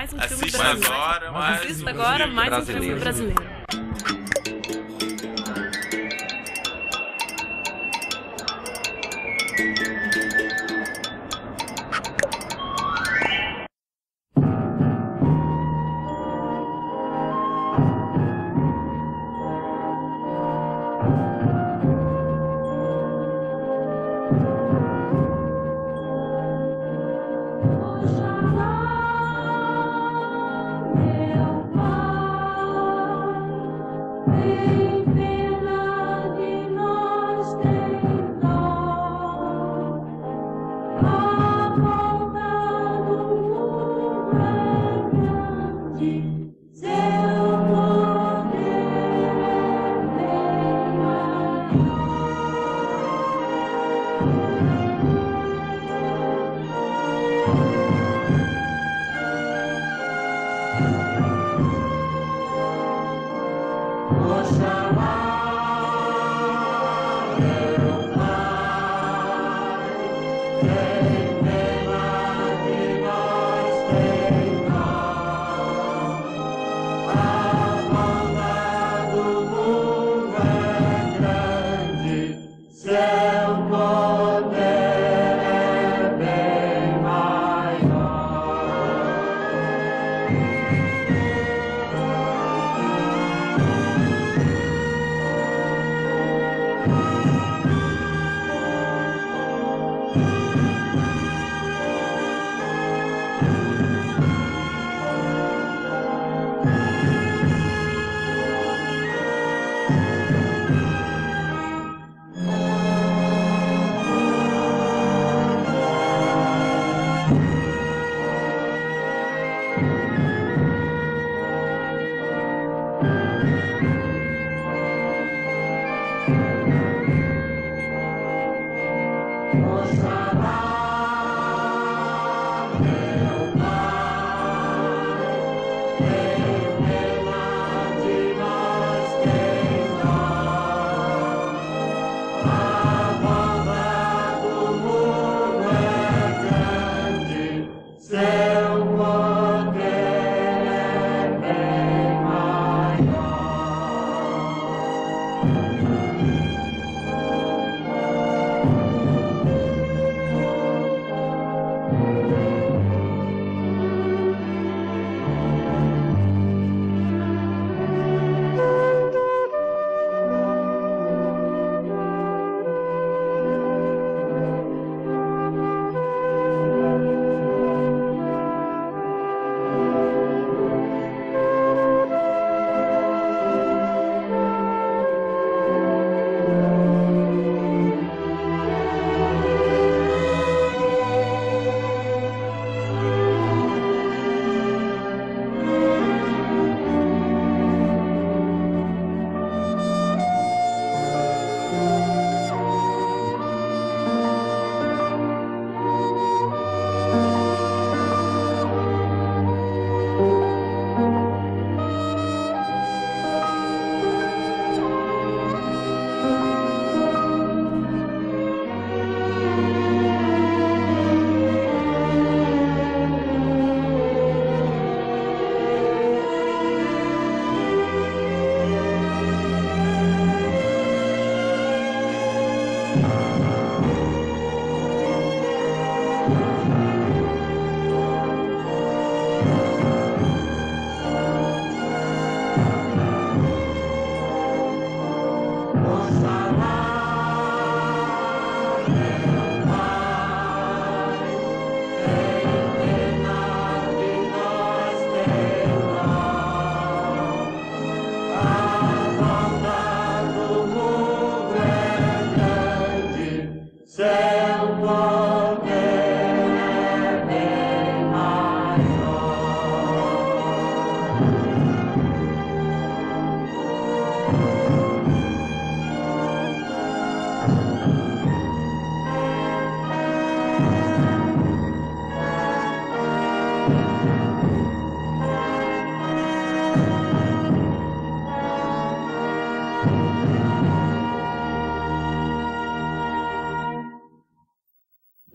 Mais um filme Assista brasileiro. agora, mais Assista um agora filme mais um brasileiro. filme brasileiro.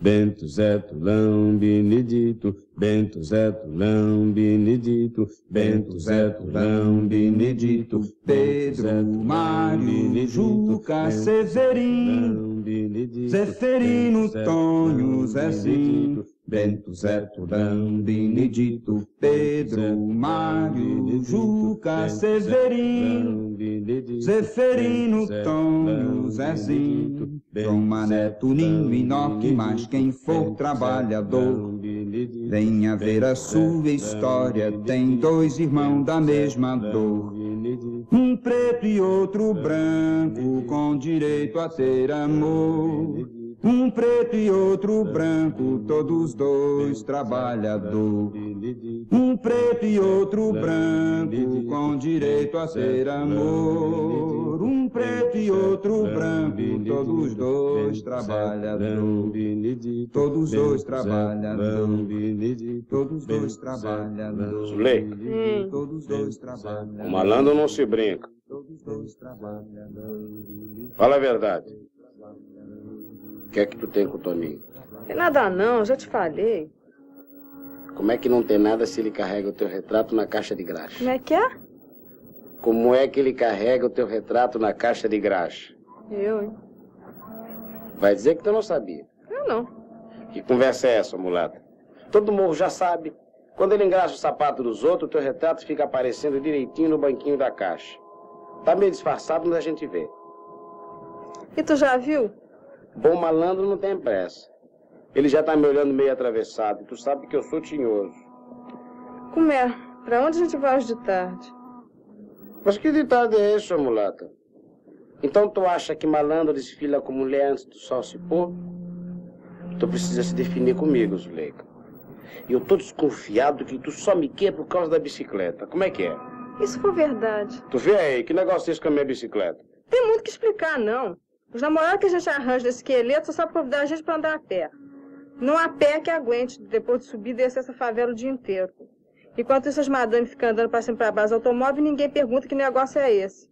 Bento, Zé, Tulão, Benedito, Bento, Zé, Tulão, Benedito, Bento, Zé, Tulão, Benedito, Pedro, Mário, Juca, Severino, Zeferino, Tonho, Zezinho, Bento, Zé, Tulão, Benedito, Pedro, Mário, Juca, Severino, Zeferino, Tonho, Zezinho, João Mané, Tuninho, Inoque, mas quem for trabalhador, venha ver a sua história, tem dois irmãos da mesma dor. Um preto e outro branco, com direito a ter amor. Um preto e outro branco, todos dois trabalhador. Um preto e outro branco, com direito a ter amor. Um preto e outro branco, todos dois trabalhador. Todos dois trabalhador. Todos dois trabalhador. Zuleika, Todos dois trabalhador. com malandro não se brinca. Todos dois trabalhador. Fala a verdade. O que é que tu tem com o Toninho? Tem nada não, já te falei. Como é que não tem nada se ele carrega o teu retrato na caixa de graxa? Como é que é? Como é que ele carrega o teu retrato na caixa de graxa? Eu, hein? Vai dizer que tu não sabia. Eu não. Que conversa é essa, mulata? Todo mundo já sabe. Quando ele engraxa o sapato dos outros, o teu retrato fica aparecendo direitinho no banquinho da caixa. Tá meio disfarçado, mas a gente vê. E tu já viu? Bom malandro não tem pressa. Ele já tá me olhando meio atravessado. E tu sabe que eu sou tinhoso. Como é? Pra onde a gente vai hoje de tarde? Mas que ditado é esse, sua mulata? Então tu acha que malandro desfila com mulher antes do sol se pôr? Tu precisa se definir comigo, Zuleika. E eu tô desconfiado que tu só me quer por causa da bicicleta. Como é que é? Isso for verdade. Tu vê aí, que negócio é esse com a minha bicicleta? Tem muito que explicar, não. Os namorados que a gente arranja desse esqueleto só sabem convidar a gente pra andar a pé. Não há pé que aguente, depois de subir e descer essa favela o dia inteiro. Enquanto isso, as madames ficam andando pra cima e pra baixo do automóvel e ninguém pergunta que negócio é esse.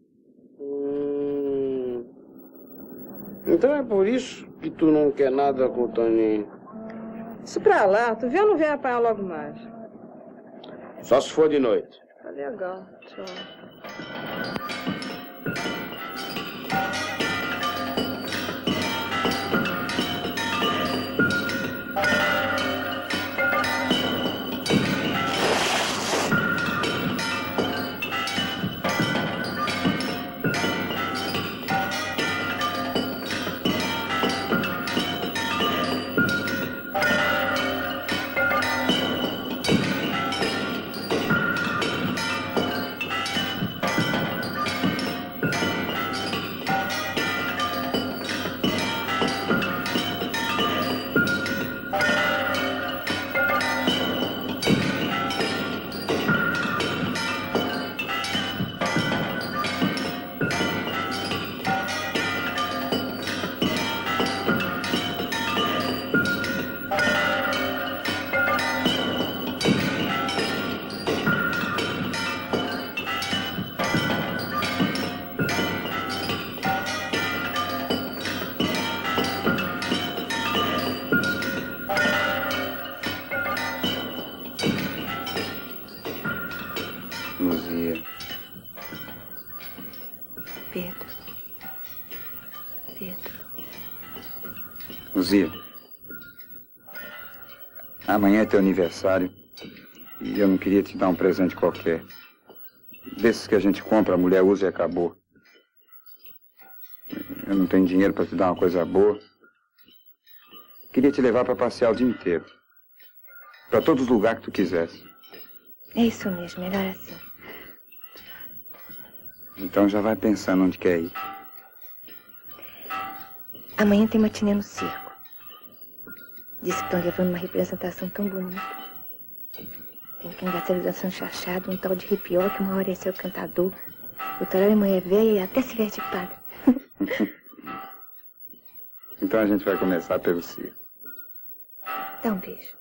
Então é por isso que tu não quer nada com o Toninho. Isso pra lá, tu vê ou não vem apanhar logo mais? Só se for de noite. Tá legal, tchau. Luzia. Pedro. Luzia. Amanhã é teu aniversário e eu não queria te dar um presente qualquer. Desses que a gente compra, a mulher usa e acabou. Eu não tenho dinheiro para te dar uma coisa boa. Queria te levar para passear o dia inteiro. Para todos os lugares que tu quisesse. É isso mesmo, melhor assim. Então já vai pensando onde quer ir. Amanhã tem matinê no circo. Disse que estão levando uma representação tão bonita. Tem cangaceiro dançando chachado, um tal de ripió que uma hora é seu cantador. Outra hora é mulher velha e até se veste de padre. Então a gente vai começar pelo circo. Dá um beijo.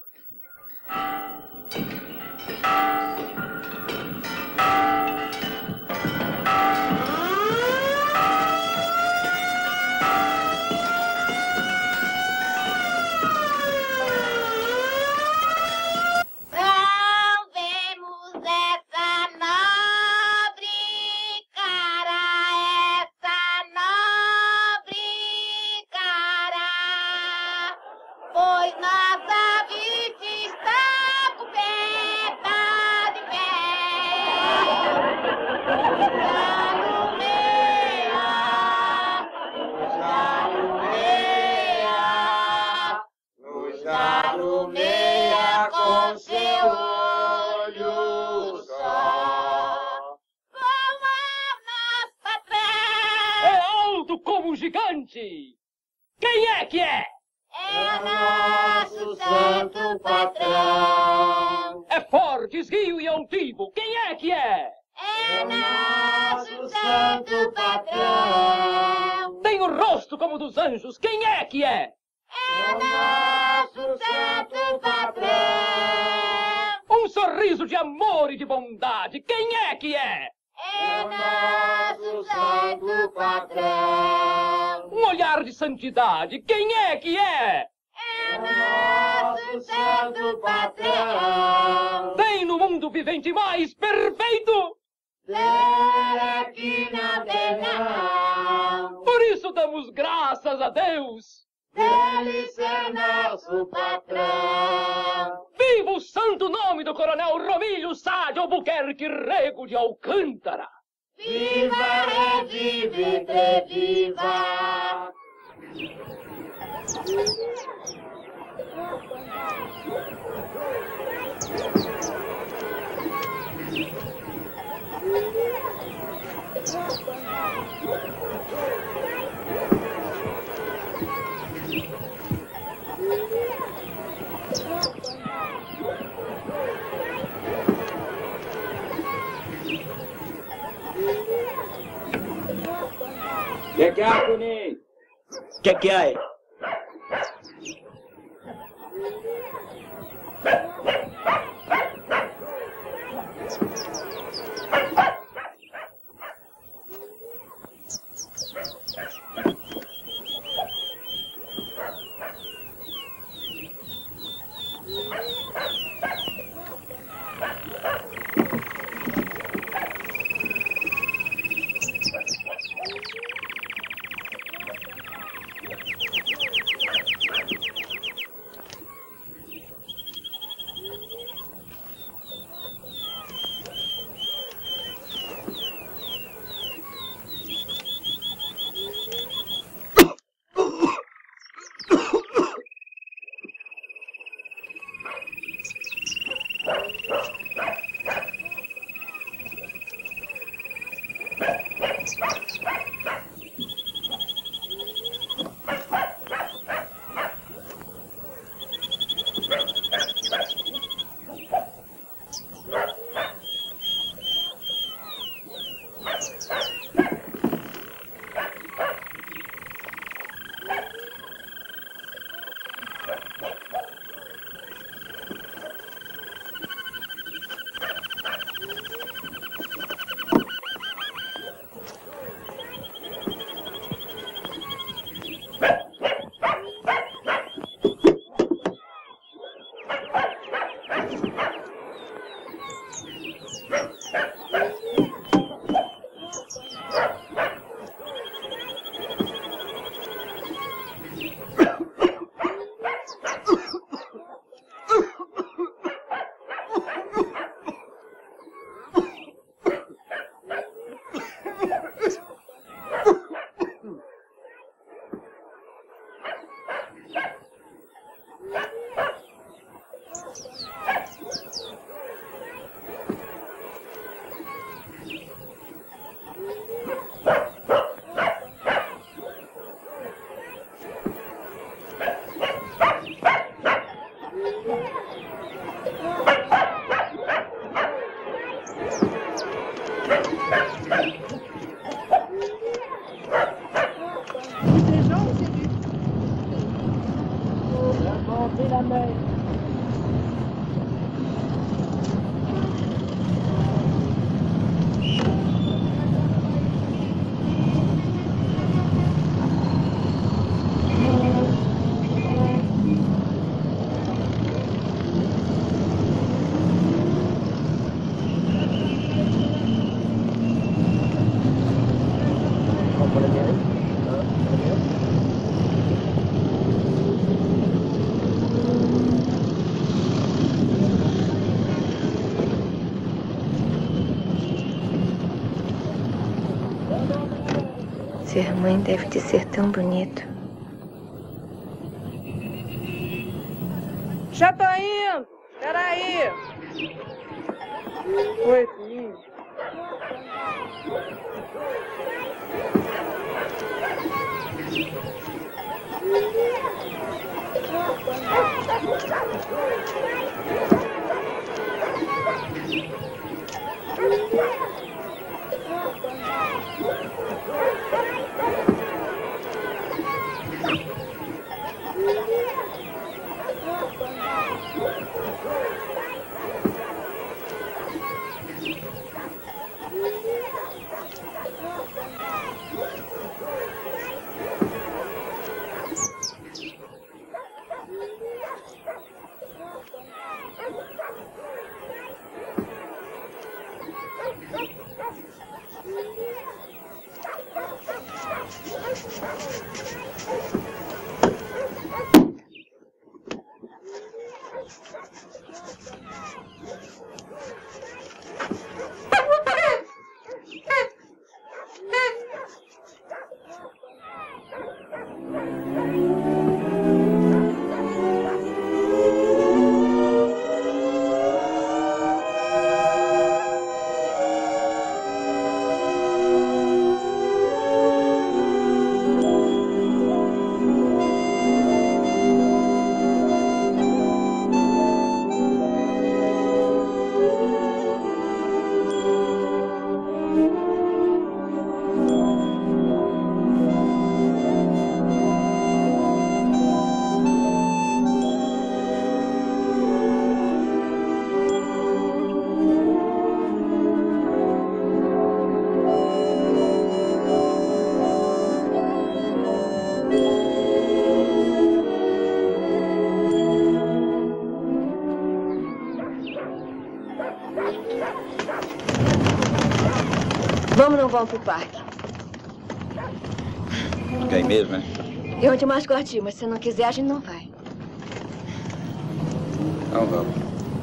gigante. Quem é que é? É nosso santo patrão. É forte, esguio e altivo. Quem é que é? É nosso santo patrão. Tem o rosto como dos anjos. Quem é que é? É nosso santo patrão. Um sorriso de amor e de bondade. Quem é que é? É nosso santo patrão. Um olhar de santidade. Quem é que é? É nosso santo patrão. Tem no mundo vivente mais perfeito. Que não tem não. Por isso damos graças a Deus. Dele ser nosso patrão. Viva o santo nome do coronel Romílio Sá de Albuquerque Rego de Alcântara. Viva, revive, viva. Que há, Cunim? Que há? Ser mãe deve de ser tão bonito. Já tô indo. Peraí. Oi, filho. Vamos ou não vamos pro parque? Quer ir mesmo, né? É onde mais gosto de ir, mas se não quiser, a gente não vai. Não, vamos.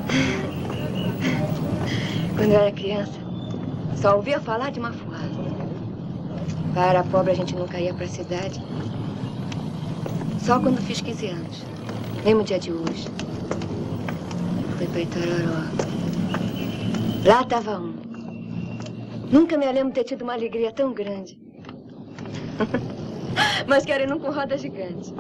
Quando eu era criança, só ouvia falar de Mafuá. Pai era pobre, a gente nunca ia pra cidade. Só quando fiz 15 anos. Lembro o dia de hoje. Fui pra Itororó. Lá tava um. Nunca me lembro de ter tido uma alegria tão grande. Mas quero ir num com roda gigante.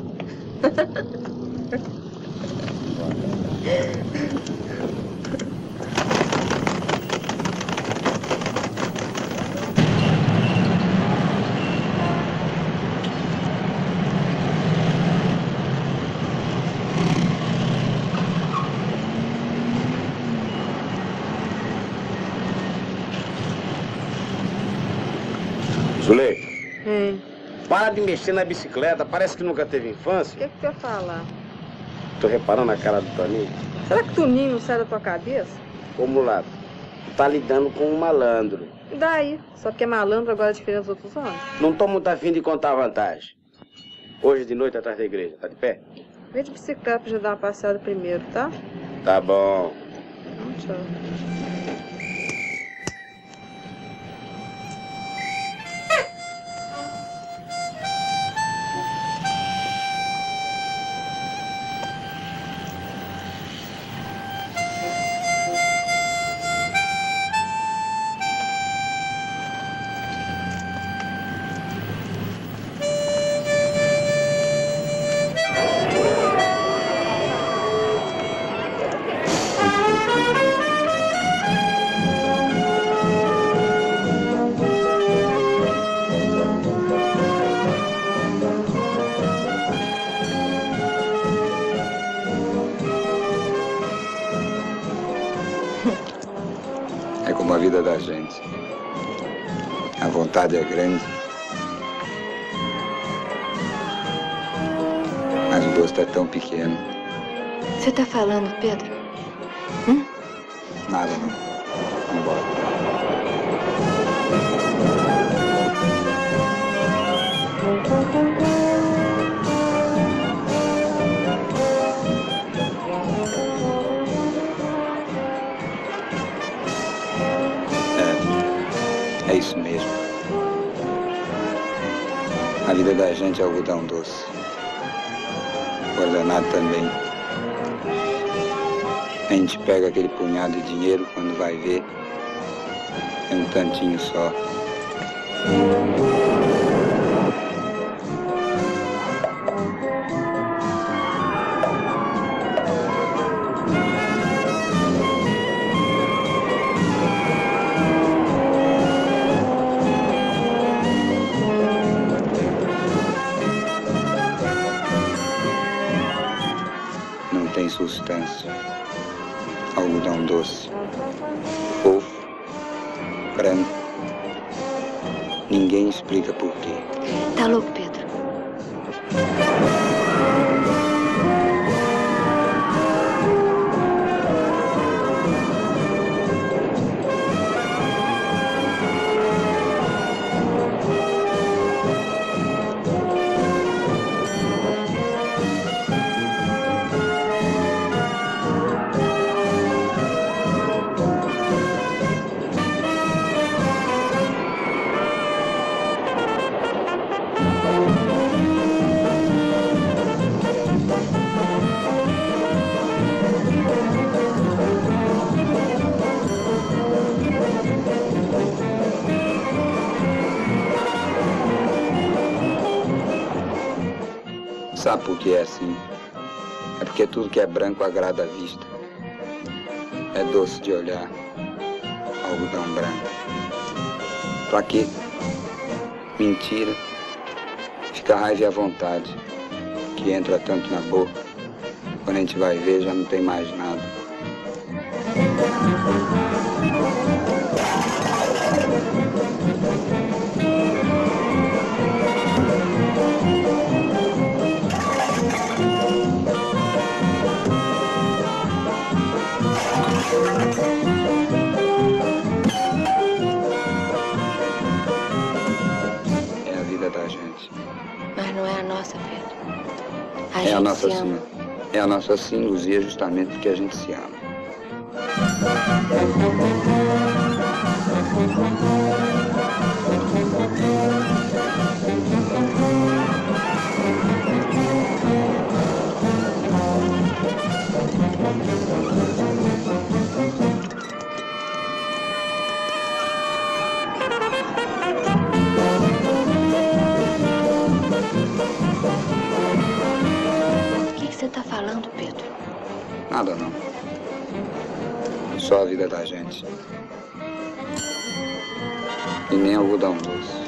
Zuleika, para de mexer na bicicleta, parece que nunca teve infância. O que tu ia falar? Tô reparando a cara do Toninho. Será que Toninho não sai da tua cabeça? Ô, mulato, tu tá lidando com um malandro. E daí? Só porque é malandro agora é diferente dos outros homens? Não tô muito afim de contar vantagem. Hoje de noite atrás da igreja, tá de pé? Vem de bicicleta pra gente dar uma passeada primeiro, tá? Tá bom. Tchau. É como a vida da gente. A vontade é grande, mas o gosto é tão pequeno. Você tá falando, Pedro? Nada, não. Vambora. É isso mesmo. A vida da gente é algodão doce. O ordenado também. A gente pega aquele punhado de dinheiro, quando vai ver, é um tantinho só. algodão doce, fofo, branco. Ninguém explica por quê. Tá louco, Pedro? Sabe por que é assim? É porque tudo que é branco agrada a vista. É doce de olhar. Algodão branco. Pra quê? Mentira. Fica a raiva e a vontade, que entra tanto na boca. Quando a gente vai ver, já não tem mais nada. É a vida da gente. Mas não é a nossa, Pedro. É a nossa se ama. sim. É a nossa sim, Luzia, justamente porque a gente se ama. O que você tá falando, Pedro? Nada não. Só a vida da gente. E nem algodão doce.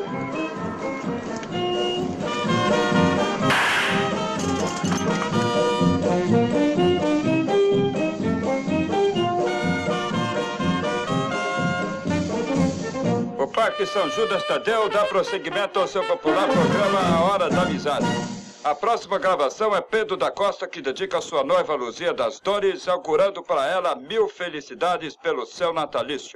O Parque São Judas Tadeu dá prosseguimento ao seu popular programa A Hora da Amizade. A próxima gravação é Pedro da Costa, que dedica a sua noiva Luzia das Dores, augurando para ela 1000 felicidades pelo seu natalício.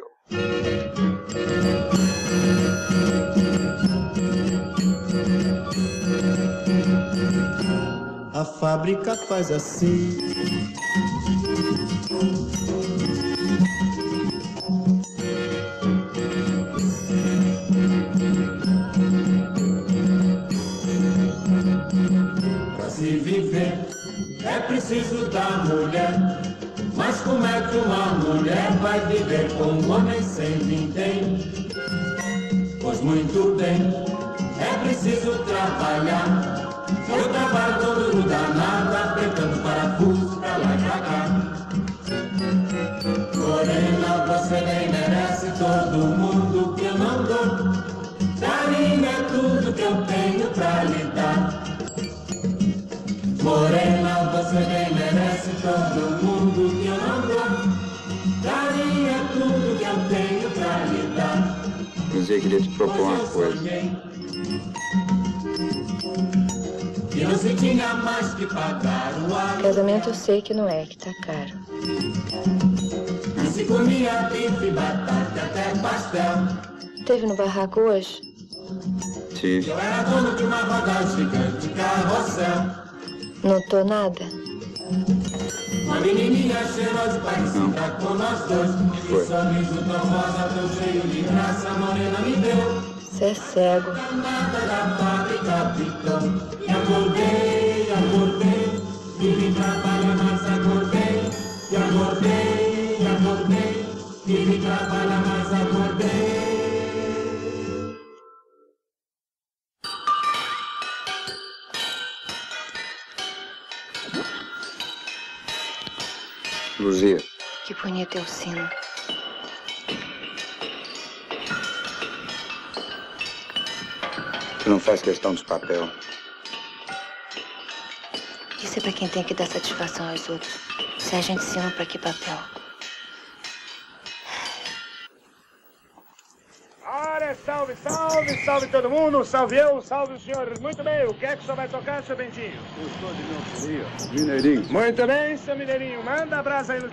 A fábrica faz assim. Pra se viver é preciso da mulher. Mas como é que uma mulher vai viver com um homem sem vintém? Pois muito bem, é preciso trabalhar. Eu trabalho todo danado, apertando parafuso pra lá e pra cá. Morena, você nem merece todo mundo que eu não dou. Carinho é tudo que eu tenho pra lhe dar. Morena, você nem merece todo mundo que eu não dou. Carinho é tudo que eu tenho pra lhe dar. Luzia, queria te propor uma coisa. E não se tinha mais que pagar o aluguel. Casamento eu sei que não é, que tá caro. E se comia bife, batata, até pastel. Teve no barraco hoje? Tive. Eu era dono de uma roda gigante, carrossel. Notou nada? Uma menininha cheirosa, parecida com nós dois. Foi. Que sorriso tão rosa, tão cheio de graça, a morena me deu. Você é cego. Nada da fábrica pitou. E acordei, acordei. E vim trabalhar, mas acordei. E acordei, e acordei. E vim trabalhar, mas acordei. Luzia, Que bonito é o sino. tu não faz questão dos papel. Isso é pra quem tem que dar satisfação aos outros. Se a gente se ama, pra que papel? salve, salve, salve todo mundo, salve eu, salve o senhor. Muito bem, o que é que o senhor vai tocar, seu Bentinho? Eu sou de Não Seria, Mineirinho. Muito bem, seu Mineirinho, manda a brasa aí no...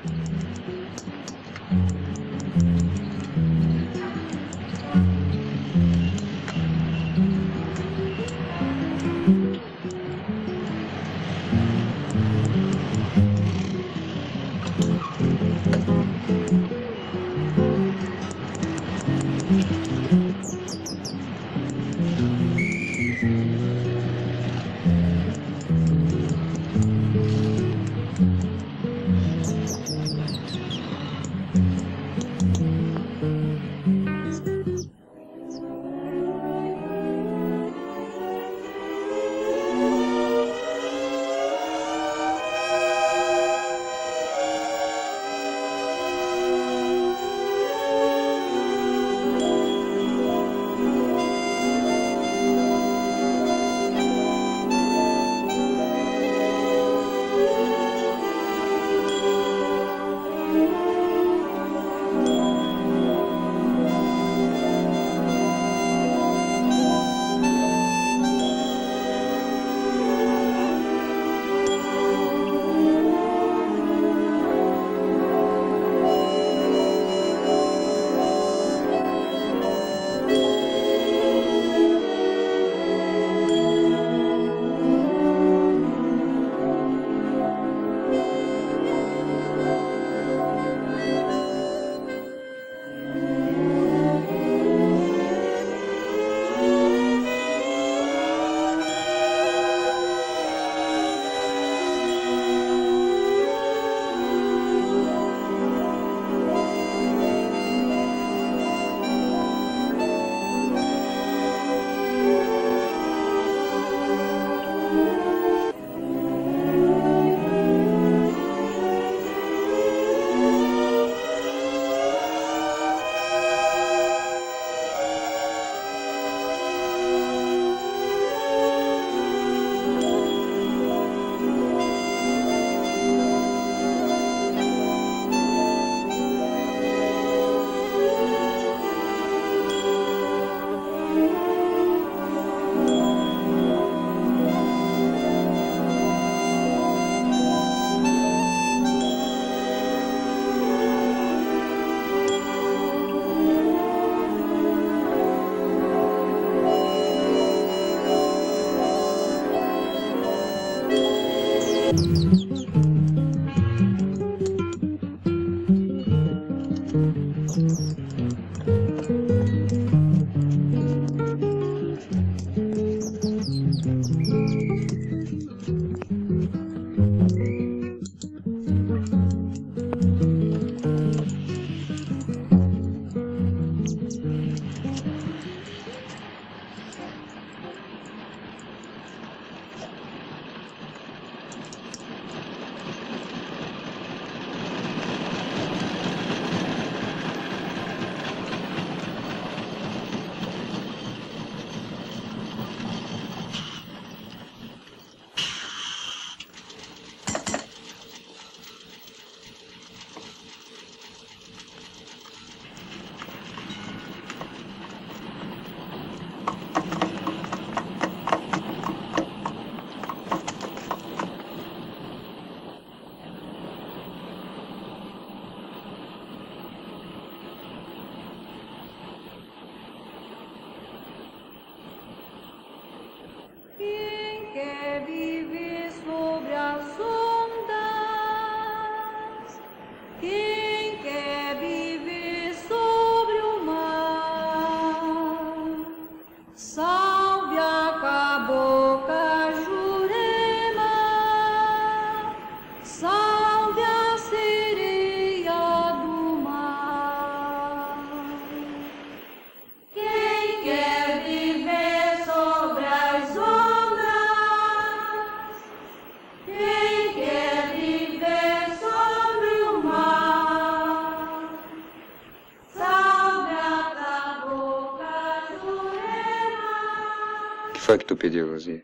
que foi que tu pediu, Luzia?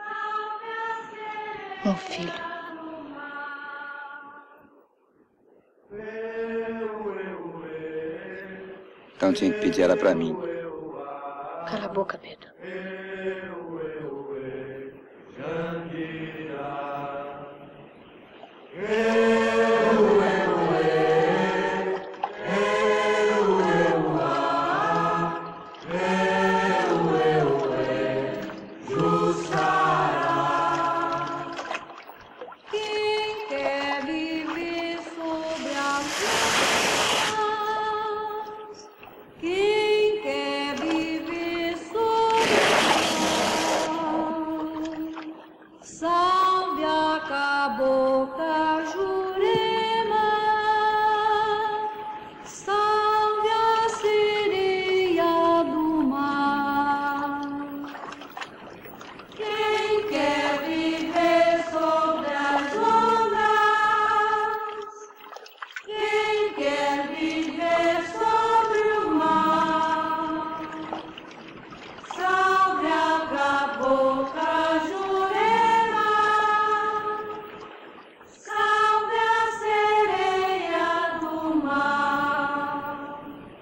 Um filho. Então tinha que pedir ela pra mim. Cala a boca, Pedro. Quem quer viver sobre as ondas? Quem quer viver sobre as ondas? Salve a cabocla Jurema, salve a sereia do mar. Quem quer viver sobre as ondas? Quem quer viver sobre o mar? Salve a cabocla Jurema, salve a sereia do mar.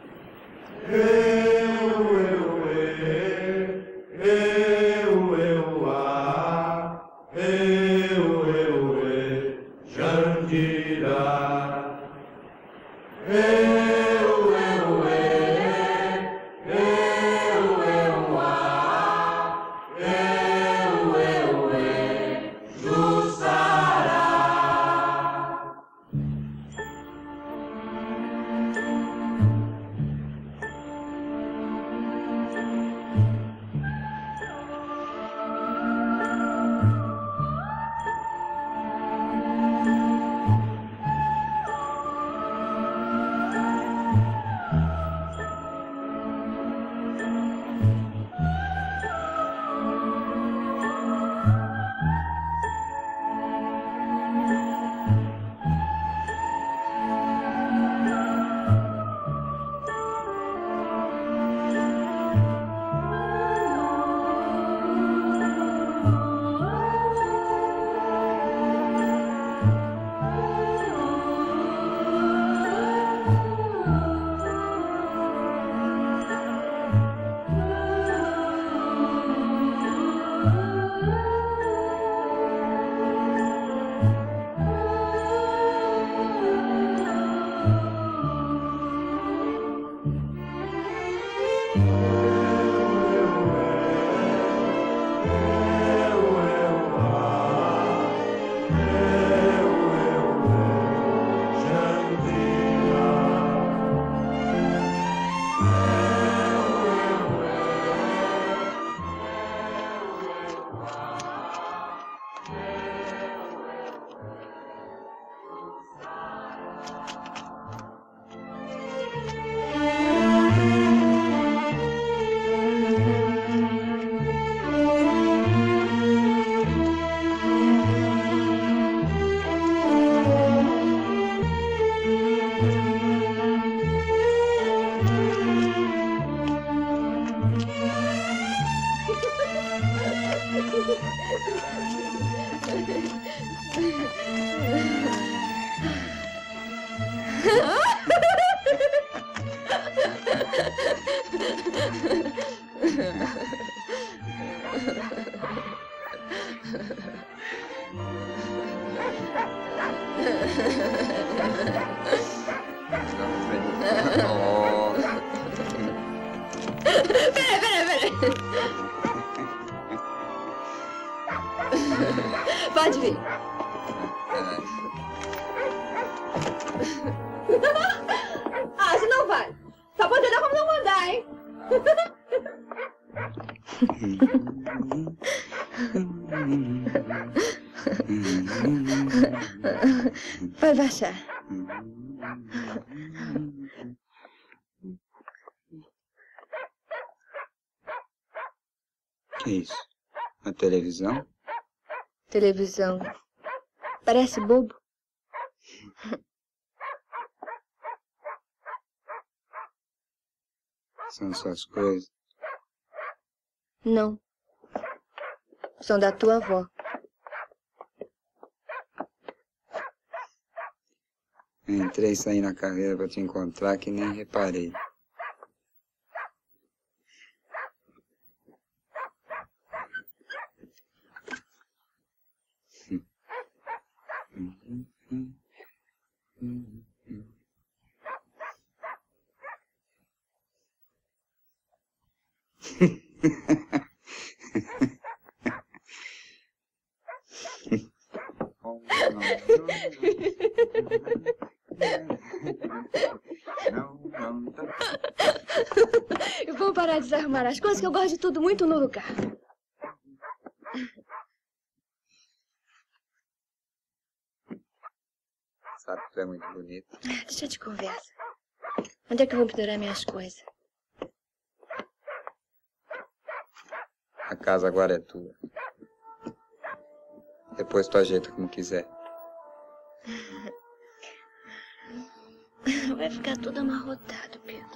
Pode vir. Ah, você não vai. Só pode olhar como não mandar, hein? Pode baixar. Que isso? A televisão? Televisão. Parece bobo. São suas coisas? Não. São da tua avó. Eu entrei e saí na carreira pra te encontrar que nem reparei. Eu vou parar de desarrumar as coisas, que eu gosto de tudo muito no lugar. Sabe que tu é muito bonito. Deixa de conversa. Onde é que eu vou pendurar minhas coisas? A casa agora é tua. Depois tu ajeita como quiser. Vai ficar tudo amarrotado, Pedro.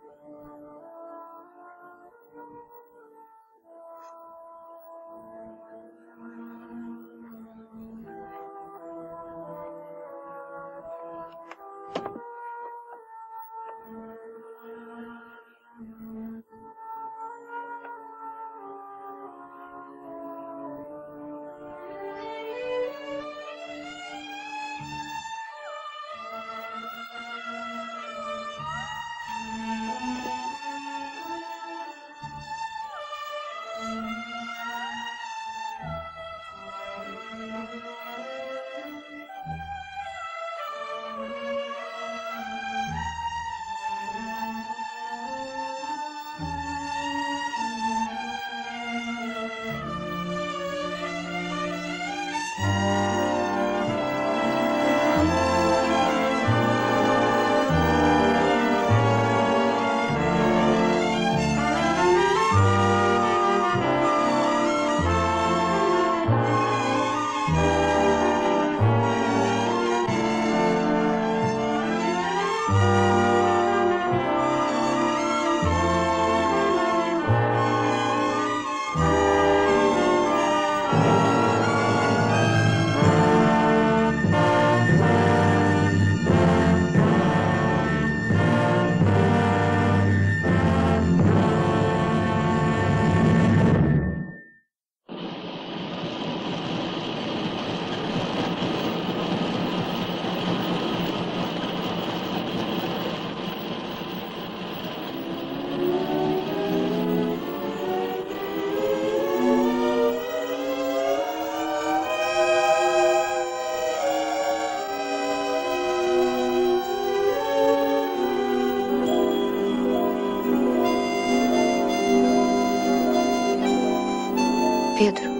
Pedro.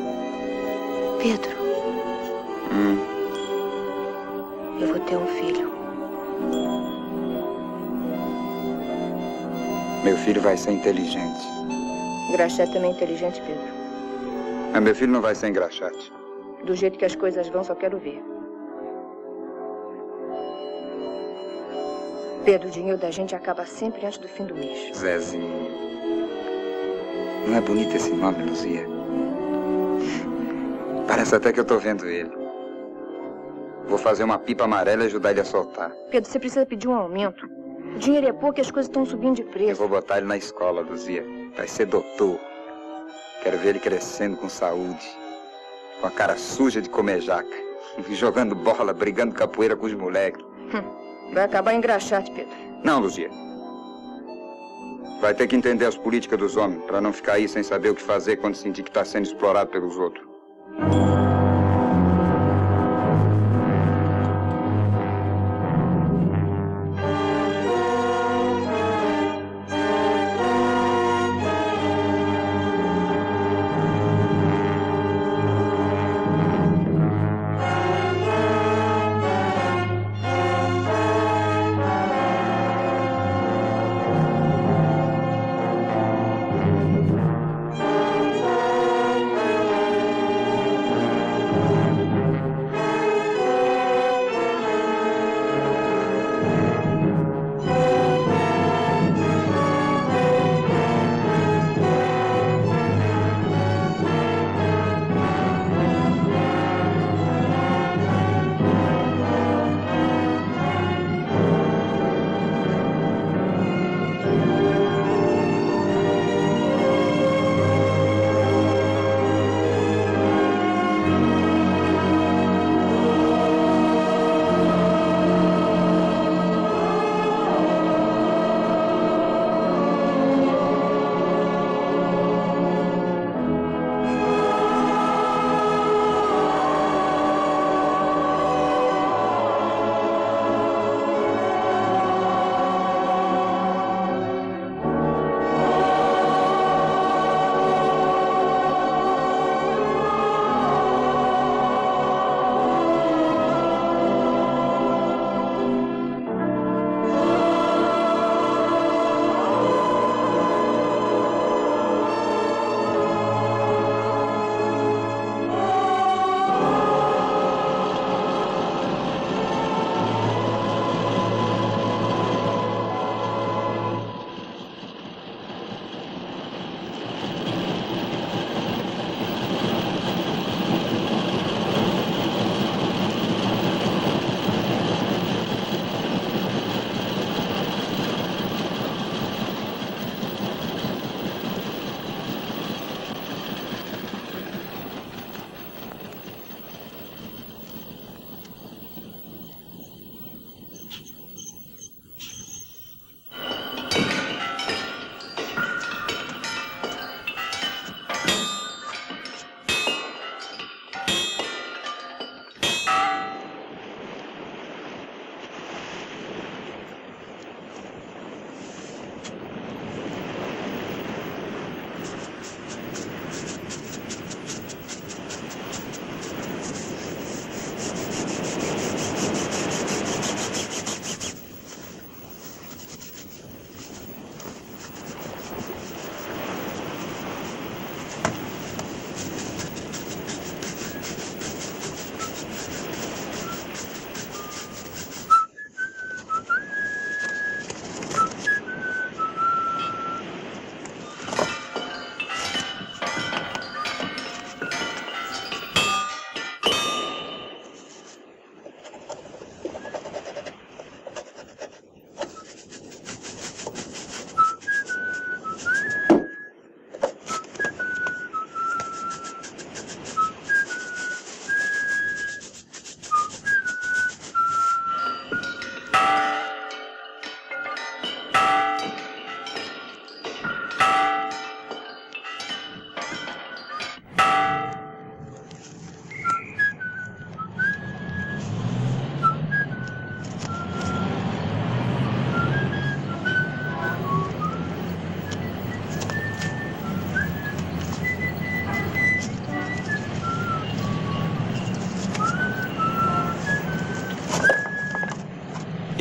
Pedro. Eu vou ter um filho. Meu filho vai ser inteligente. Engraxate também é inteligente, Pedro. Mas meu filho não vai ser engraxate. Do jeito que as coisas vão, só quero ver. Pedro, o dinheiro da gente acaba sempre antes do fim do mês. Zezinho. Não é bonito esse nome, Luzia? Parece até que eu tô vendo ele. Vou fazer uma pipa amarela e ajudar ele a soltar. Pedro, você precisa pedir um aumento. O dinheiro é pouco e as coisas estão subindo de preço. Eu vou botar ele na escola, Luzia. Vai ser doutor. Quero ver ele crescendo com saúde. Com a cara suja de comer jaca. Jogando bola, brigando capoeira com os moleques. Vai acabar engraxate, Pedro. Não, Luzia. Vai ter que entender as políticas dos homens, para não ficar aí sem saber o que fazer quando sentir que está sendo explorado pelos outros.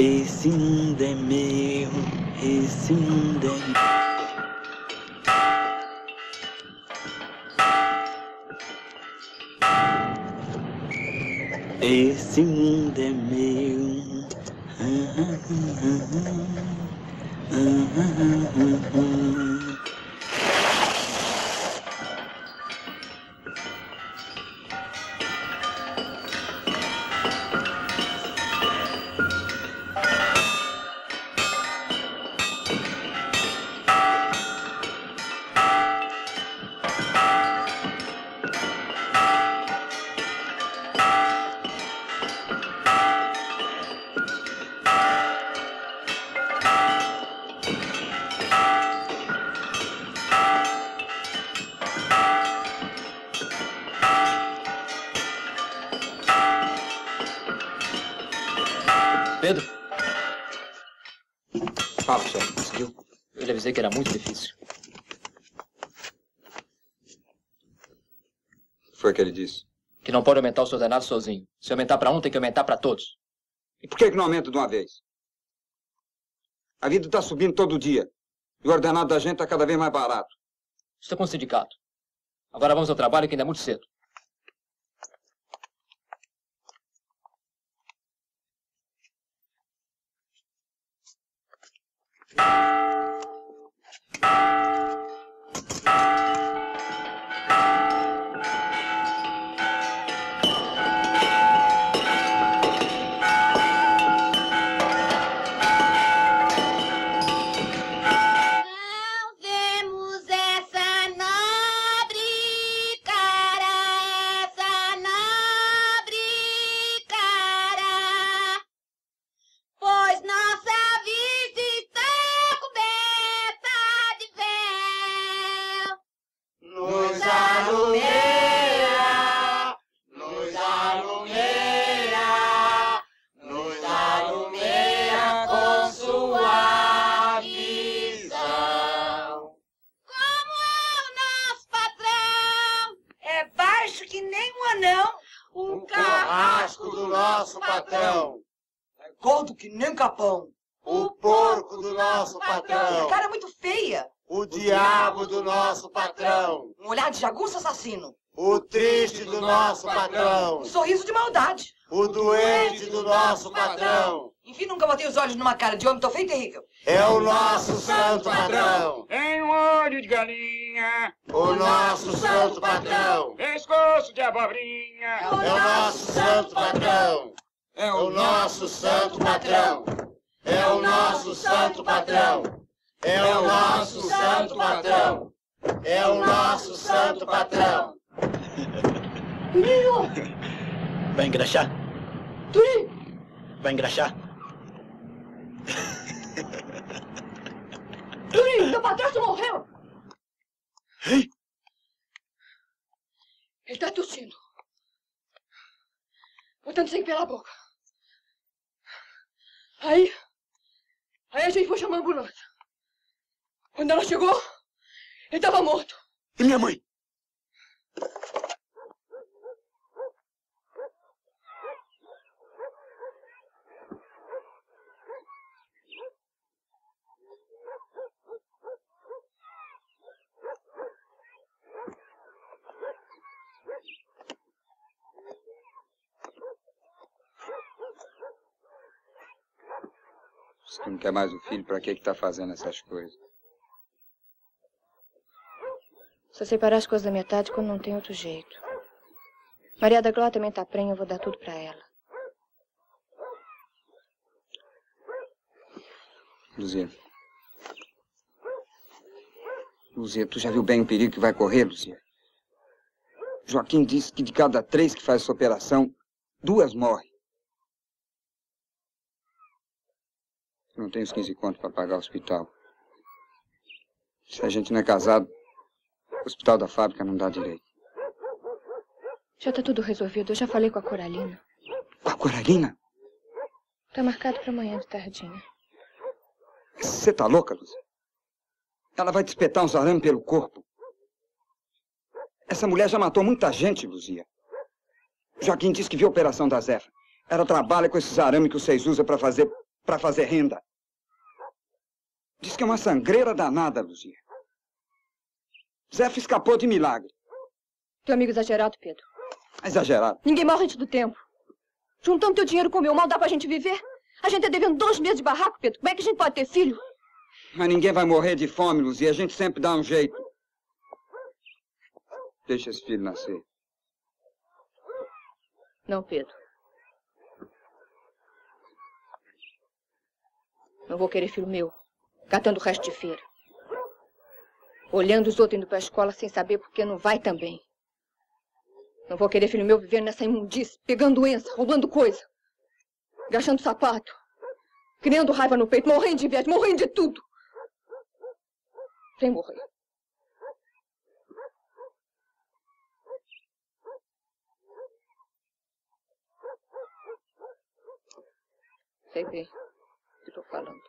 Esse mundo é meu, esse mundo é meu. Esse mundo é meu. Pedro? Fala, chefe, conseguiu? Eu lhe avisei que era muito difícil. O que foi que ele disse? Que não pode aumentar os ordenados sozinho. Se aumentar para um, tem que aumentar para todos. E por que não aumenta de uma vez? A vida está subindo todo dia. E o ordenado da gente está cada vez mais barato. Estou com o sindicato. Agora vamos ao trabalho, que ainda é muito cedo. Gordo que nem capão. O porco do nosso patrão. A cara é muito feia. O diabo do nosso patrão. Um olhar de jagunço assassino. O triste do nosso patrão. Um sorriso de maldade. O doente do nosso patrão. Enfim, nunca botei os olhos numa cara de homem tão feio e terrível. É o nosso santo patrão. Em um olho de galinha. O nosso santo patrão. Pescoço de abobrinha. É o nosso santo patrão. É o nosso santo patrão. É o nosso santo patrão. É o nosso santo patrão. É o nosso santo patrão. Turinho! Vai engraxar? Turinho! Vai engraxar? Turinho, teu padrasto morreu! Ei! Ele tá tossindo. Botando sangue pela boca. Aí a gente foi chamar a ambulância. Quando ela chegou, ele tava morto. E minha mãe? Se tu não quer mais o filho, pra que tá fazendo essas coisas? Só separar as coisas da metade quando não tem outro jeito. Maria da Glória também tá prenha, eu vou dar tudo pra ela. Luzia. Luzia, tu já viu bem o perigo que vai correr, Luzia? Joaquim disse que de cada 3 que faz essa operação, 2 morrem. Não tenho os 15 contos para pagar o hospital. Se a gente não é casado, o hospital da fábrica não dá direito. Já tá tudo resolvido, eu já falei com a Coralina. Com a Coralina? Tá marcado pra amanhã de tardinha. Você tá louca, Luzia? Ela vai te espetar uns arames pelo corpo. Essa mulher já matou muita gente, Luzia. Joaquim disse que viu a operação da Zefa. Ela trabalha com esses arames que vocês usam para fazer para fazer renda. Diz que é uma sangreira danada, Luzia. Zefa escapou de milagre. Teu amigo exagerado, Pedro. Exagerado. Ninguém morre antes do tempo. Juntando teu dinheiro com o meu mal, dá pra gente viver? A gente tá devendo 2 meses de barraco, Pedro. Como é que a gente pode ter filho? Mas ninguém vai morrer de fome, Luzia. A gente sempre dá um jeito. Deixa esse filho nascer. Não, Pedro. Não vou querer filho meu, catando o resto de feira. Olhando os outros indo pra escola sem saber por que não vai também. Não vou querer filho meu vivendo nessa imundície, pegando doença, roubando coisa. Gastando sapato. Criando raiva no peito, morrendo de inveja, morrendo de tudo. Vem morrer. Sei bem o que estou falando.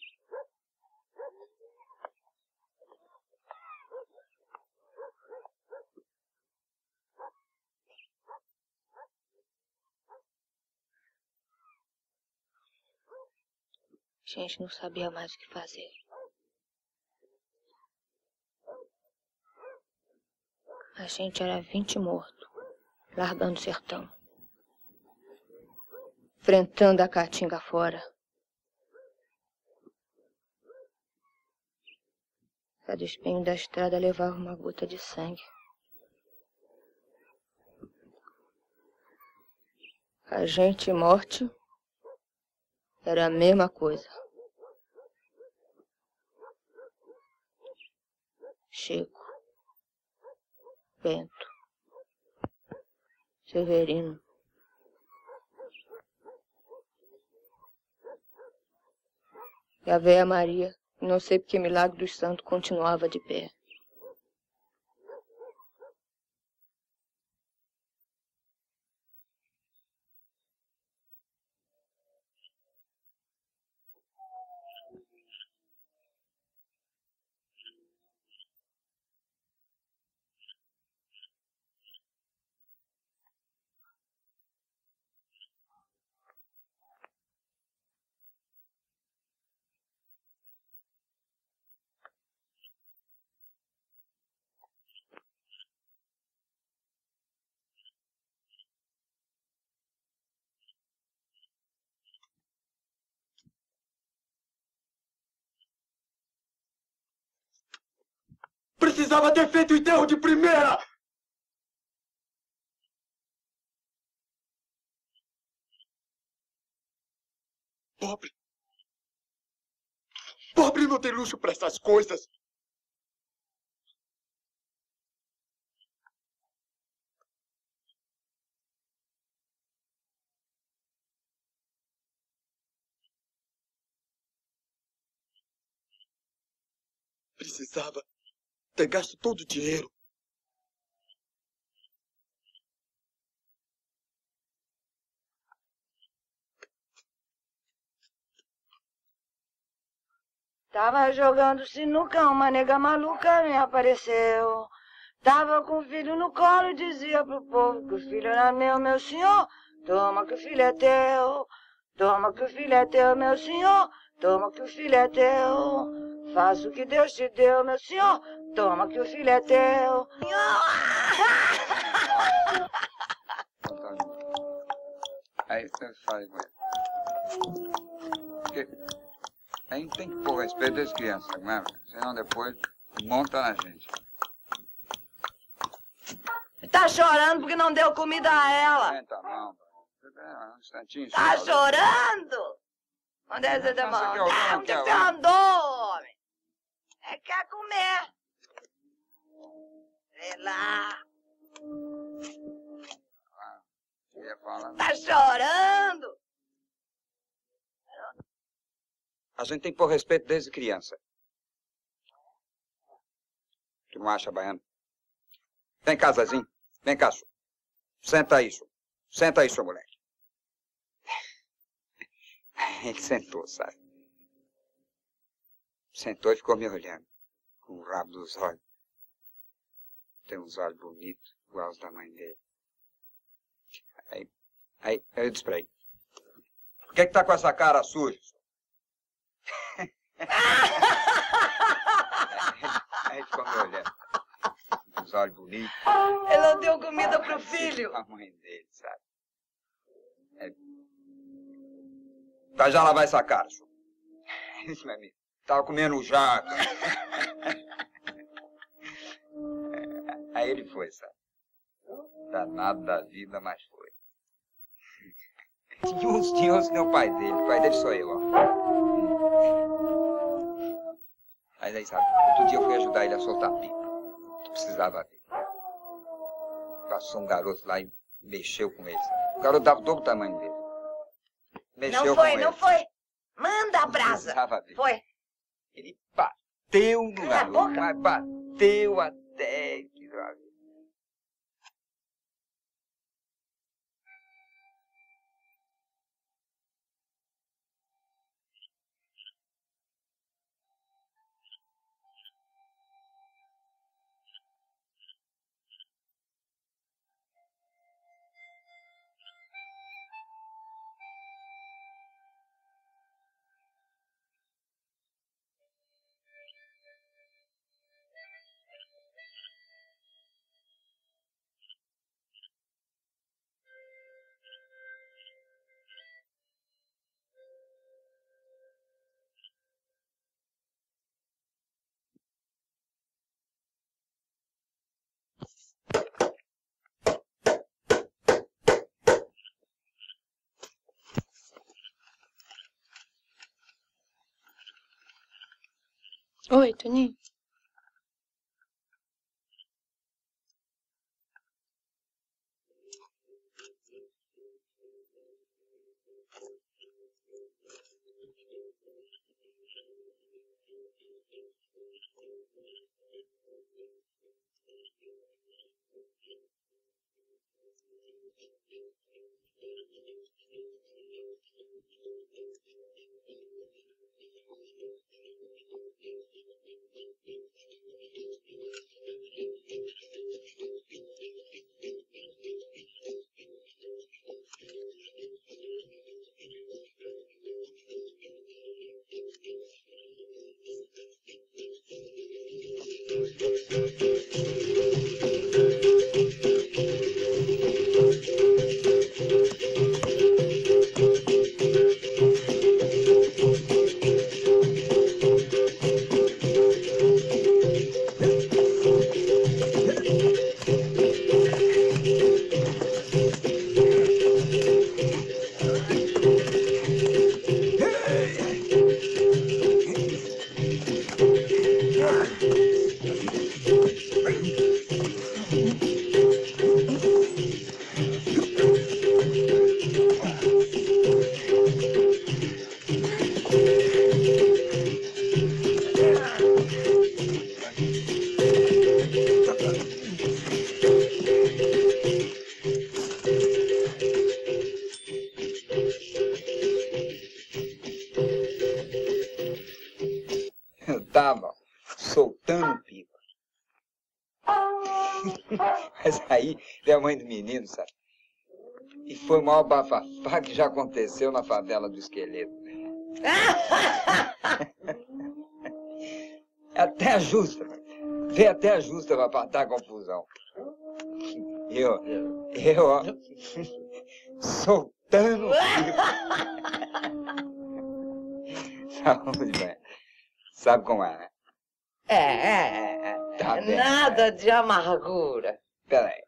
A gente não sabia mais o que fazer. A gente era 20 mortos, largando o sertão. Enfrentando a caatinga fora. Cada espinho da estrada levava uma gota de sangue. A gente e morte era a mesma coisa. Chico, Bento, Severino. E a véia Maria, não sei por que milagre dos santos, continuava de pé. Precisava ter feito o enterro de primeira! Pobre. Pobre não tem luxo para essas coisas. Precisava ter gasto todo o dinheiro. Tava jogando sinuca, uma nega maluca me apareceu. Tava com o filho no colo e dizia pro povo que o filho era meu senhor. Toma que o filho é teu. Toma que o filho é teu, meu senhor. Toma que o filho é teu. Faça o que Deus te deu, meu senhor. Toma que o filho é teu. Aí você fala com ele. A gente tem que pôr respeito das crianças, não é? Senão depois monta na gente. Tá chorando porque não deu comida a ela. Senta a mão. Um instantinho. Tá chorando? Onde é que você tá mão? Onde é que você andou, homem? É que quer comer. Sei lá. Tá chorando? A gente tem que pôr respeito desde criança. Tu não acha, Baiano? Vem cá, Zezinho. Vem cá, senhor. Senta aí, senhor. Senta aí, seu moleque. Ele sentou, sabe? Sentou e ficou me olhando. Com o rabo dos olhos. Tem uns olhos bonitos, igual os da mãe dele. Aí eu disse pra ele. Por que tá com essa cara suja, senhor? A gente ficou me olhando. Os olhos bonitos. Ele não deu comida pro filho. A mãe dele, sabe? Vai já lavar essa cara, senhor. Isso, meu amigo. Tava comendo jaca. Aí ele foi, sabe? Danado da vida, mas foi. Tinha uns que nem o pai dele. O pai dele sou eu, ó. Mas aí, sabe? Outro dia eu fui ajudar ele a soltar pipa. Tu precisava ver. Passou um garoto lá e mexeu com ele, sabe? O garoto dava o dobro do tamanho dele. Mexeu Não foi, com ele. não foi. Manda a brasa. Foi. Ele bateu no garoto, mas bateu até que droga. Oi, Toninho. Tava soltando pipa. Mas aí veio a mãe do menino, sabe? E foi o maior bafafá que já aconteceu na favela do Esqueleto. Até a Justa. Veio até a Justa pra apartar a confusão. Eu, ó, soltando pipa. Saúde, mãe. Sabe como é, né? Tá bem, nada de amargura. Peraí.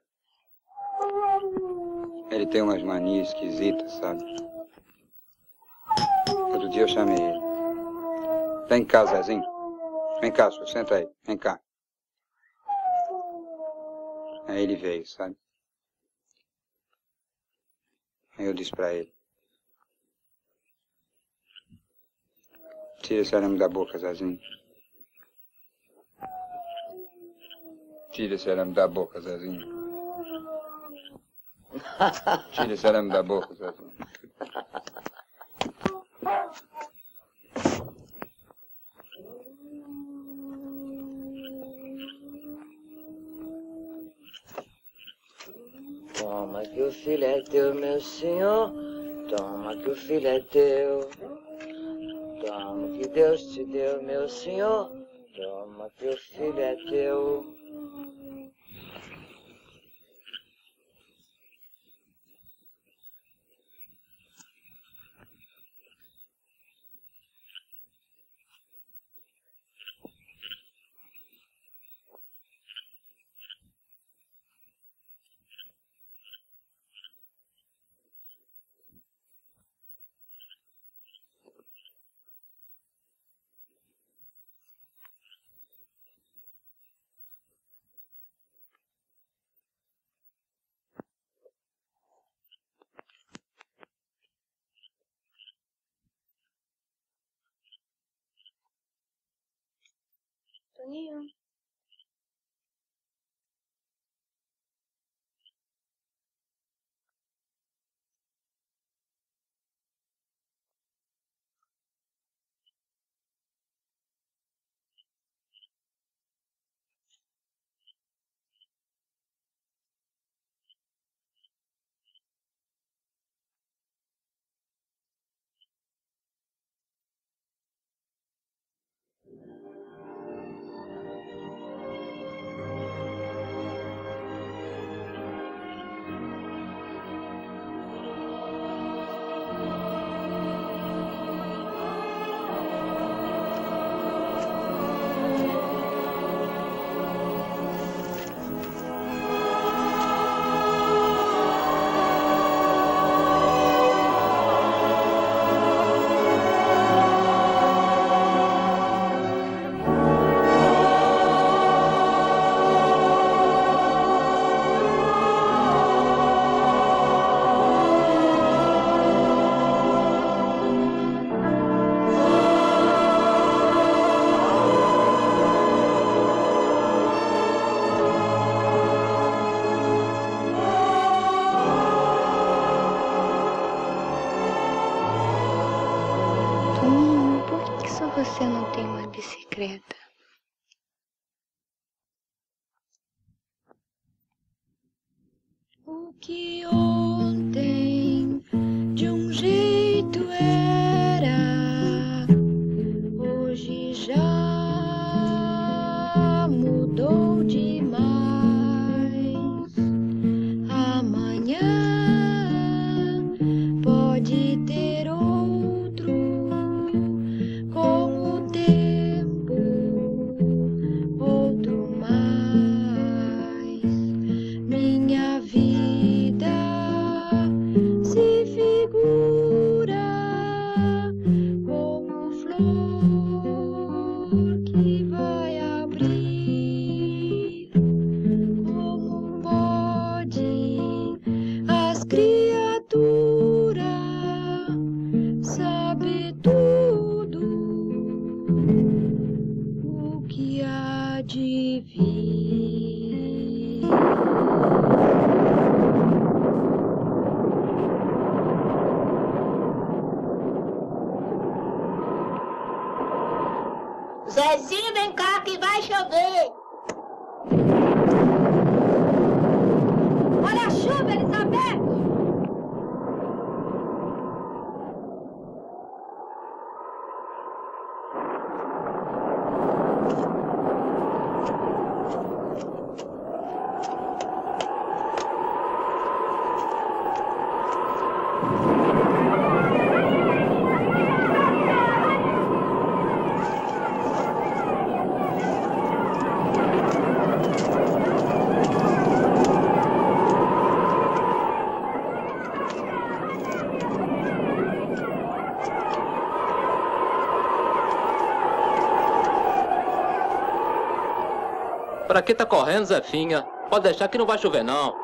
Ele tem umas manias esquisitas, sabe? Outro dia eu chamei ele. Vem cá, Zezinho. Vem cá, senhor. Senta aí. Vem cá. Aí ele veio, sabe? Aí eu disse pra ele. Tira esse arame da boca, Zezinho. Tira esse arame da boca, Zezinho. Tira esse arame da boca, Zezinho. Toma que o filho é teu, meu senhor. Toma que o filho é teu. Toma que Deus te deu, meu senhor. Toma que o filho é teu. Toninho. Você não tem uma bicicleta? O que ontem de um jeito era, hoje já mudou demais. Amanhã pode ter outro. Com o tempo, outro mais. Minha vida se figura como flor que vai abrir. Como pode as criaturas saber tudo o que há de vir? Zezinho, vem cá que vai chover. Olha a chuva, Elizabeth! Pra que tá correndo, Zefinha? Pode deixar que não vai chover, não.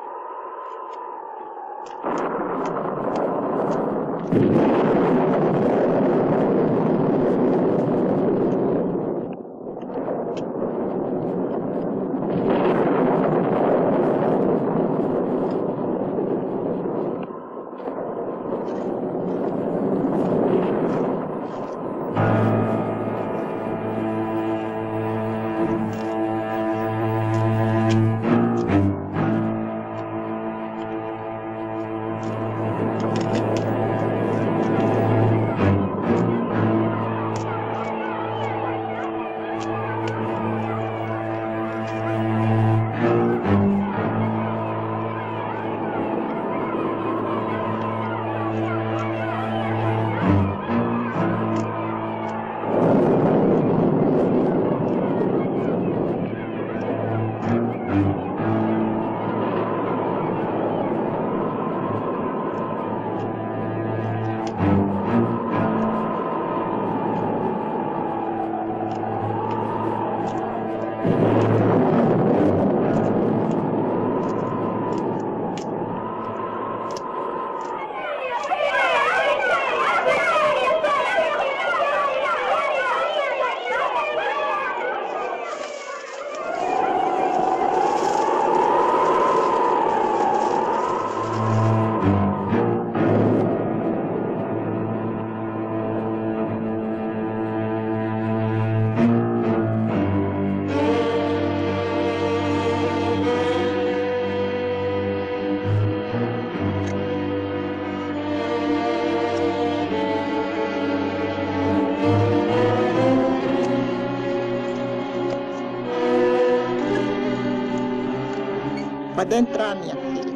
Pode entrar, minha filha.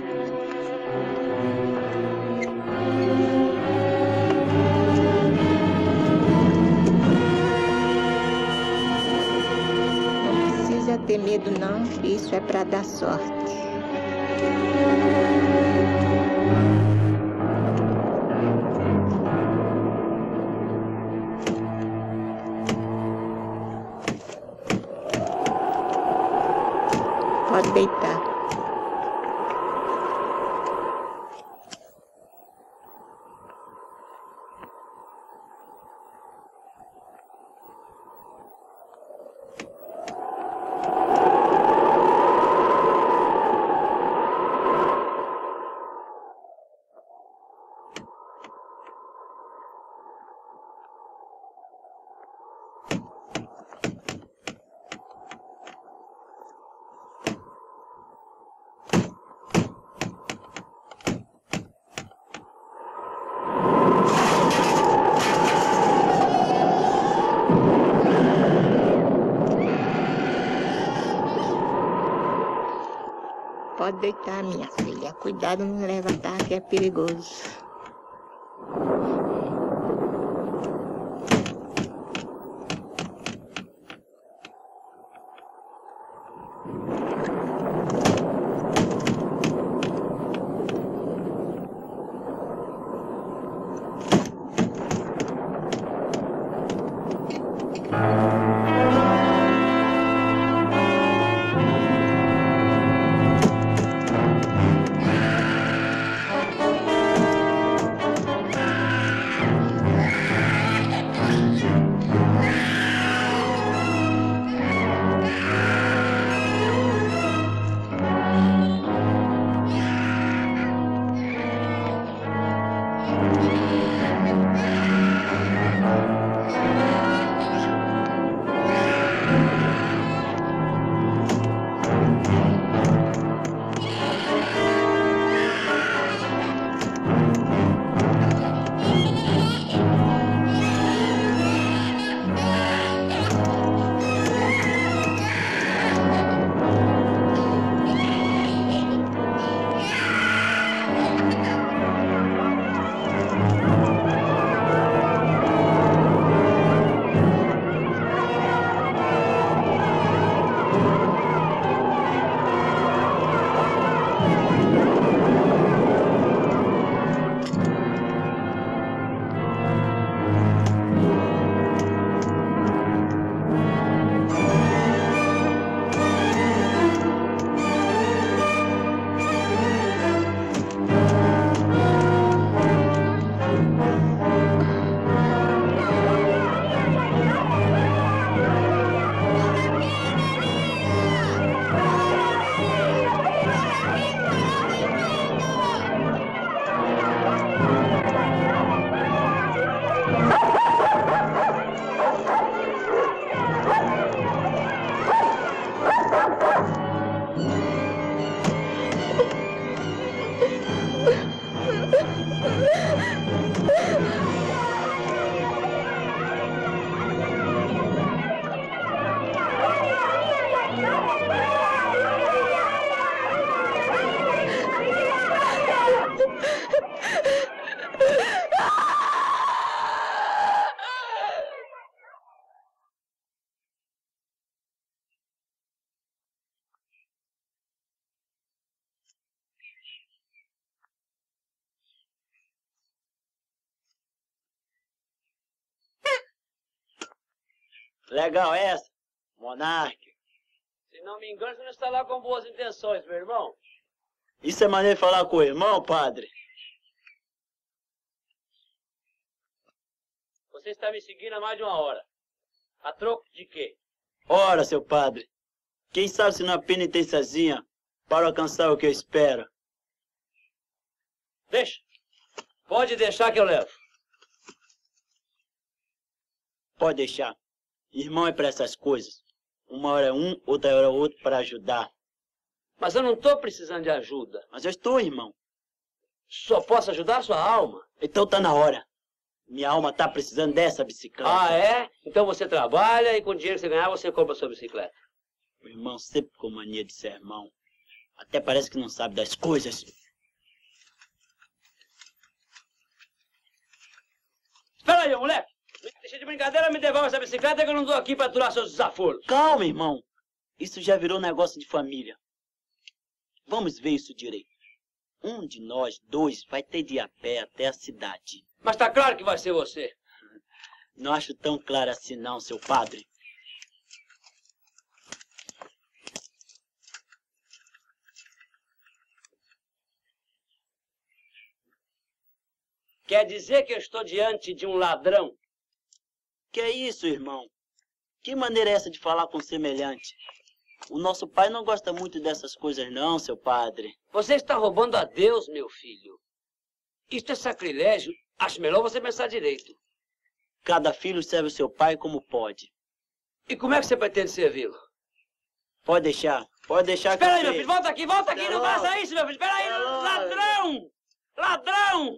Não precisa ter medo, não. Isso é para dar sorte. Pode deitar. Pode deitar, minha filha. Cuidado não levantar, que é perigoso. Legal essa? Monarca. não me engano, você não está lá com boas intenções, meu irmão. Isso é maneira de falar com o irmão, padre? Você está me seguindo há mais de 1 hora. A troco de quê? Ora, seu padre, quem sabe se não é penitenciazinha para alcançar o que eu espero. Deixa. Pode deixar que eu levo. Pode deixar. Irmão é para essas coisas. Uma hora é um, outra hora é outro para ajudar. Mas eu não estou precisando de ajuda. Mas eu estou, irmão. Só posso ajudar a sua alma. Então tá na hora. Minha alma tá precisando dessa bicicleta. Ah, é? Então você trabalha e com o dinheiro que você ganhar, você compra a sua bicicleta. O irmão sempre com mania de sermão. Até parece que não sabe das coisas. Espera aí, moleque. Deixa de brincadeira, me devolve essa bicicleta que eu não estou aqui para aturar seus desaforos. Calma, irmão. Isso já virou negócio de família. Vamos ver isso direito. Um de nós dois vai ter de ir a pé até a cidade. Mas tá claro que vai ser você. Não acho tão claro assim não, seu padre. Quer dizer que eu estou diante de um ladrão? Que é isso, irmão? Que maneira é essa de falar com semelhante? O nosso pai não gosta muito dessas coisas não, seu padre. Você está roubando a Deus, meu filho. Isto é sacrilégio. Acho melhor você pensar direito. Cada filho serve o seu pai como pode. E como é que você pretende servi-lo? Pode deixar. Pode deixar. Espera aí, meu filho. Volta aqui. Não faça isso, meu filho. Espera aí. Ladrão! Ladrão!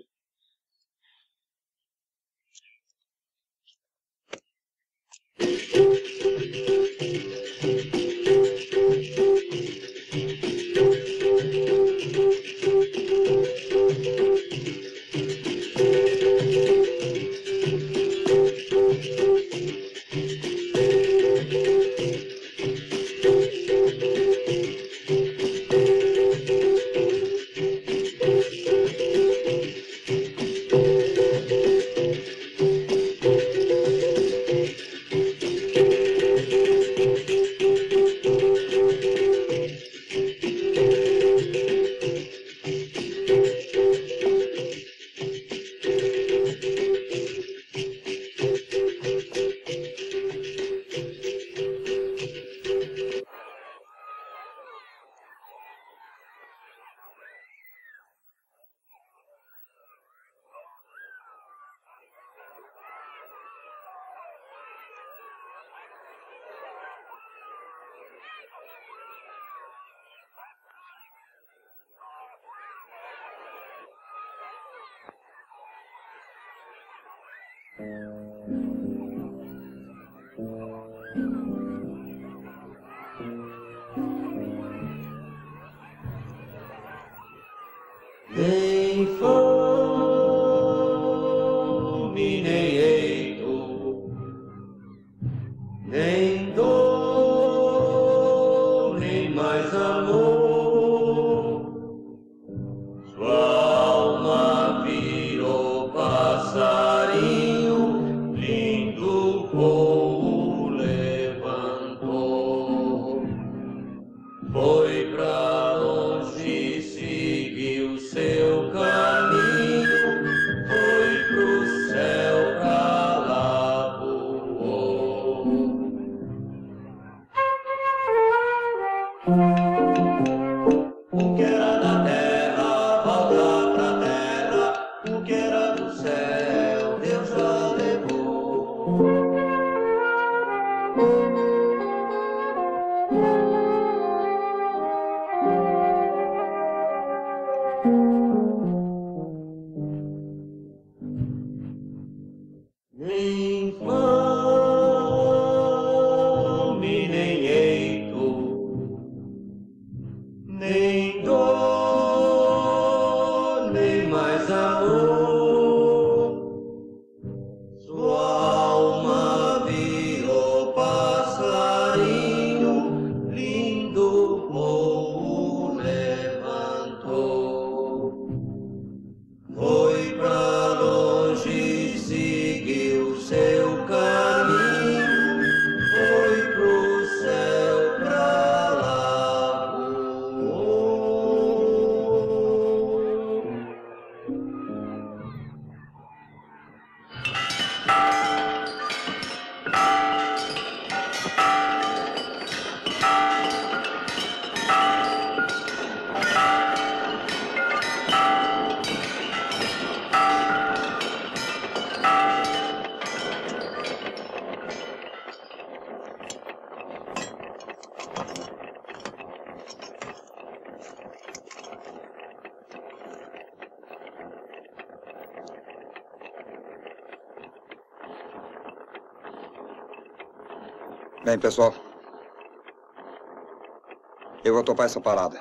Nem fome, nem eito, nem dor, nem mais amor. Sua alma virou passarinho, lindo voo levantou. Foi pra longe, seguiu seu caminho, foi pro céu, pra lá voou. O que era da terra, volta pra terra, o que era do céu, Deus já levou. Nem fome, nem eito, Bem, pessoal, eu vou topar essa parada.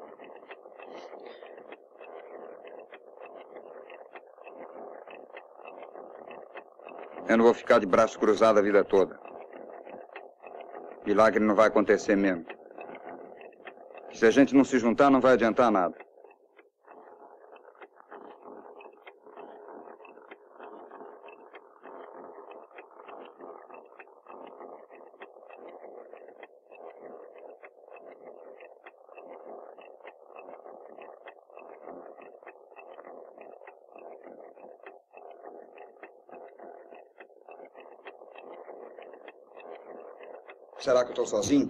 Eu não vou ficar de braço cruzado a vida toda. Milagre não vai acontecer mesmo. Se a gente não se juntar, não vai adiantar nada. Será que eu estou sozinho?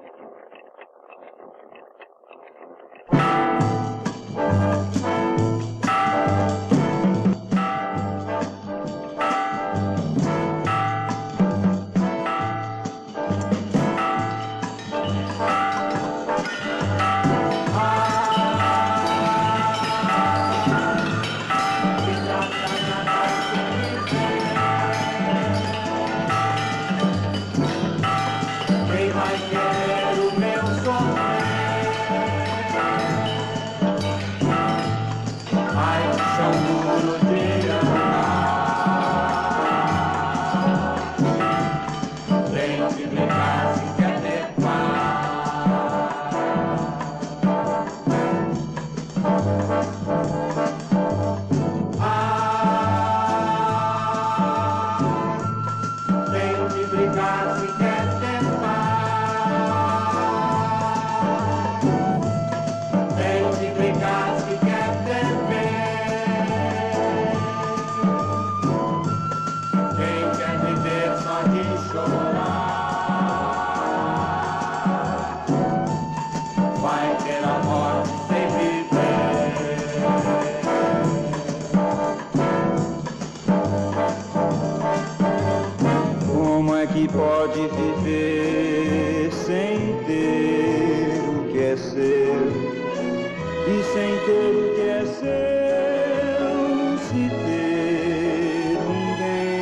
Pode viver sem ter o que é seu e sem ter o que é seu, se ter um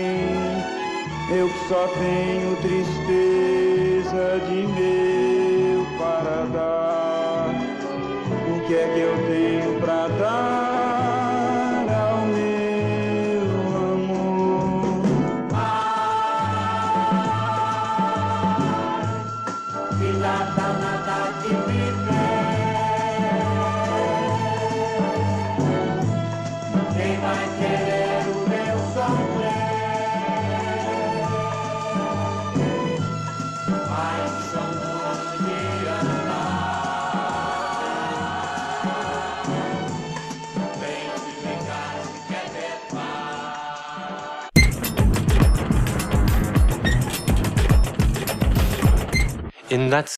bem. Eu que só tenho tristeza de meu para dar, o que é que eu tenho para dar? In that